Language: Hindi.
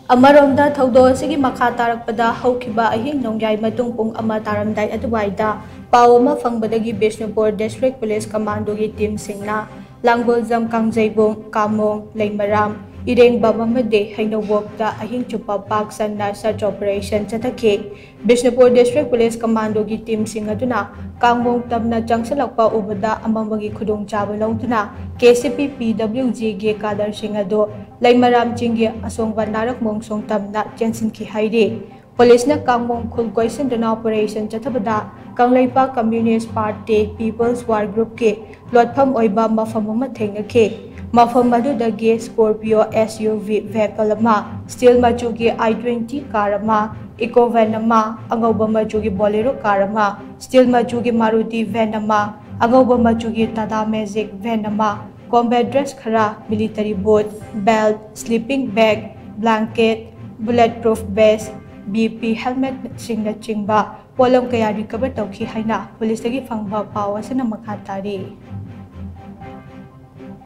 अमरोमदा थौदो असिगी मखा तारकपदा हौखिबा अहिंग नोंग्याई मतुंग पुंग अमा तारमदाई अदुवाइदा पाव अमा फंगबदगी बिष्णुपुर डिस्ट्रिक्ट पुलिस कमांडो की टीम सिंगना लांगोलजम कांगजैबोंग कामोंग लेमराम इरेंगबम अमदे हैनोबोक्ता अहिंग चुपा पाक सन्ना सर्च ऑपरेशन चथखे बिष्णुपुर डिस्ट्रिक्ट पुलिस कमांडो की टीम सिंग अदुना कांगोंग तबना चंगसलक्पा उबदा अमंबगी खुदोंग चाबा लौदुना केसीपी पीडब्ल्यूजी गे कादर सिंग अदो लेमराम चिंगे असोंगबा नारक मोंगसोंग तबना चेंसिनखि हाइरे पुलिस ने कांगोंग खुल कोइसनदना ऑपरेशन चथबदा Kangleipak communist party people's war group के लोटफम ओइबा मफम अमा थेंगखे मफम अदुदगी स्कॉर्पियो एसयूवी वेहिकल अमा स्टील मचू की i20 कार अमा इको वैन अमा अंगौबा मचू की बोलेरो कार अमा स्टील मचू की मारुति वैन अमा अंगौबा मचू की टाटा मैजिक वैन अमा कॉम्बैट ड्रेस खरा military boot belt sleeping bag blanket bullet proof vest BP helmet चिंबा पोलम कया रिकवर तौखी हाइना पुलिस तगी फंगबा पाव असना मखा तारी।